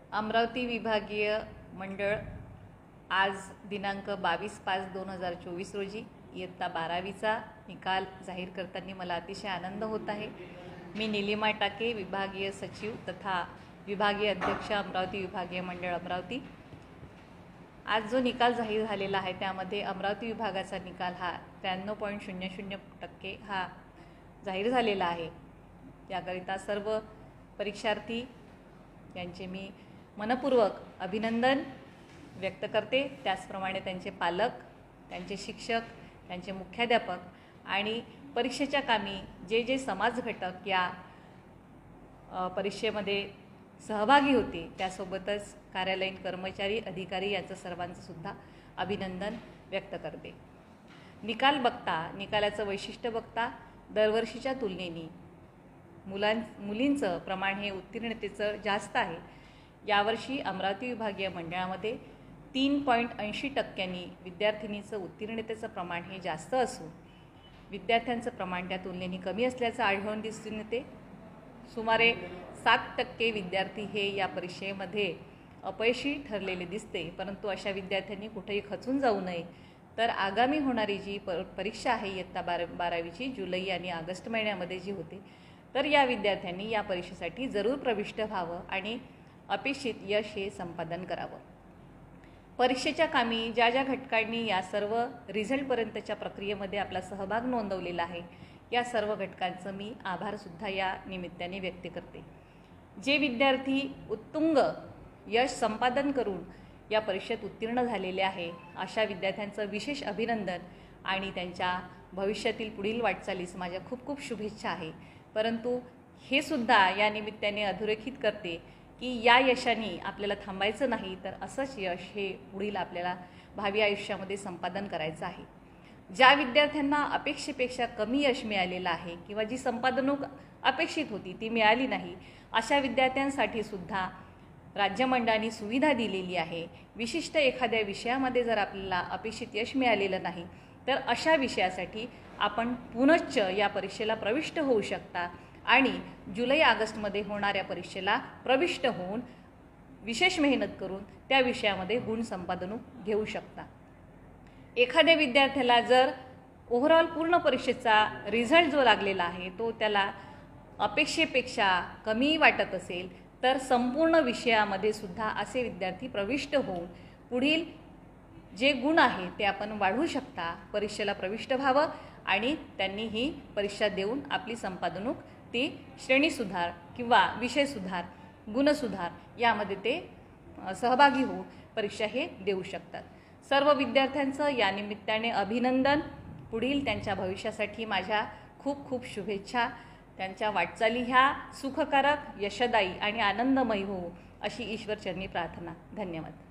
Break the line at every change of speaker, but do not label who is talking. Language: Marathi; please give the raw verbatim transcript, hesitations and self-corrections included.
अमरावती विभागीय मंडळ आज दिनांक बावीस पाच दोन हजार चोवीस रोजी इयत्ता बारावीचा निकाल जाहीर करताना मला अतिशय आनंद होत आहे। मी नीलिमा टाके, विभागीय सचिव तथा विभागीय अध्यक्ष, अमरावती विभागीय मंडळ अमरावती। आज जो निकाल जाहीर झालेला आहे त्यामध्ये अमरावती विभागाचा निकाल हा त्र्याण्णव पॉईंट शून्य शून्य टक्के हा जाहीर झालेला आहे। याकरिता सर्व परीक्षार्थी यांचे मी मनपूर्वक अभिनंदन व्यक्त करते। त्याचप्रमाणे त्यांचे पालक, त्यांचे शिक्षक, त्यांचे मुख्याध्यापक आणि परीक्षेच्या कामी जे जे समाज घटक या परीक्षेमध्ये सहभागी होते त्यासोबतच कार्यालयीन कर्मचारी, अधिकारी यांचं सर्वांचं सुद्धा अभिनंदन व्यक्त करते। निकाल बघता, निकालाचं वैशिष्ट्य बघता दरवर्षीच्या तुलनेने मुलां मुलींचं प्रमाण हे उत्तीर्णतेचं जास्त आहे। यावर्षी अमरावती विभागीय मंडळामध्ये तीन पॉईंट ऐंशी टक्क्यांनी विद्यार्थिनीचं उत्तीर्णतेचं प्रमाण हे जास्त असून विद्यार्थ्यांचं प्रमाण त्या तुलनेने कमी असल्याचं आढळून दिसून येते। सुमारे सात टक्के विद्यार्थी हे या परीक्षेमध्ये अपयशी ठरलेले दिसते, परंतु अशा विद्यार्थ्यांनी कुठेही खचून जाऊ नये। तर आगामी होणारी जी परीक्षा आहे इयत्ता बारा बारावीची जुलै आणि ऑगस्ट महिन्यामध्ये जी होते, तर या विद्यार्थ्यांनी या परीक्षेसाठी जरूर प्रविष्ट व्हावं आणि अपेक्षित यश हे संपादन करावं। परीक्षेच्या कामी ज्या ज्या घटकांनी या सर्व रिझल्टपर्यंतच्या प्रक्रियेमध्ये आपला सहभाग नोंदवलेला आहे या सर्व घटकांचं मी आभारसुद्धा या निमित्ताने व्यक्त करते। जे विद्यार्थी उत्तुंग यश संपादन करून या परीक्षेत उत्तीर्ण झालेले आहे अशा विद्यार्थ्यांचं विशेष अभिनंदन आणि त्यांच्या भविष्यातील पुढील वाटचालीस माझ्या खूप खूप शुभेच्छा आहे। परंतु हे सुद्धा या निमित्ताने अधोरेखित करते की या यशाने आपल्याला थांबायचं नाही, तर असंच यश हे पुढील आपल्याला भावी आयुष्यामध्ये संपादन करायचं आहे। ज्या विद्यार्थ्यांना अपेक्षेपेक्षा कमी यश मिळालेलं आहे किंवा जी संपादनूक अपेक्षित होती ती मिळाली नाही, अशा विद्यार्थ्यांसाठी सुद्धा राज्य मंडळाने सुविधा दिलेली आहे। विशिष्ट एखाद्या विषयामध्ये जर आपल्याला अपेक्षित यश मिळालेलं नाही तर अशा विषयासाठी आपण पुनश्च या परीक्षेला प्रविष्ट होऊ शकता आणि जुलै ऑगस्टमध्ये होणाऱ्या परीक्षेला प्रविष्ट होऊन विशेष मेहनत करून त्या विषयामध्ये गुण संपादनूक घेऊ शकता। एखाद्या विद्यार्थ्याला जर ओव्हरऑल पूर्ण परीक्षेचा रिझल्ट जो लागलेला आहे तो त्याला अपेक्षेपेक्षा कमी वाटत असेल तर संपूर्ण विषयामध्ये सुद्धा असे विद्यार्थी प्रविष्ट होऊन पुढील जे गुण आहे ते आपण वाढवू शकता। परीक्षेला प्रविष्ट व्हावं आणि त्यांनी ही परीक्षा देऊन आपली संपादनूक ती श्रेणीसुधार किंवा विषयसुधार, गुणसुधार यामध्ये ते सहभागी होऊन परीक्षा हे देऊ शकतात। सर्व विद्यार्थ्यांचं या निमित्ताने अभिनंदन। पुढील त्यांच्या भविष्यासाठी माझ्या खूप खूप शुभेच्छा। त्यांच्या वाटचाली ह्या सुखकारक, यशदायी आणि आनंदमयी होऊ अशी ईश्वरचरणी प्रार्थना। धन्यवाद।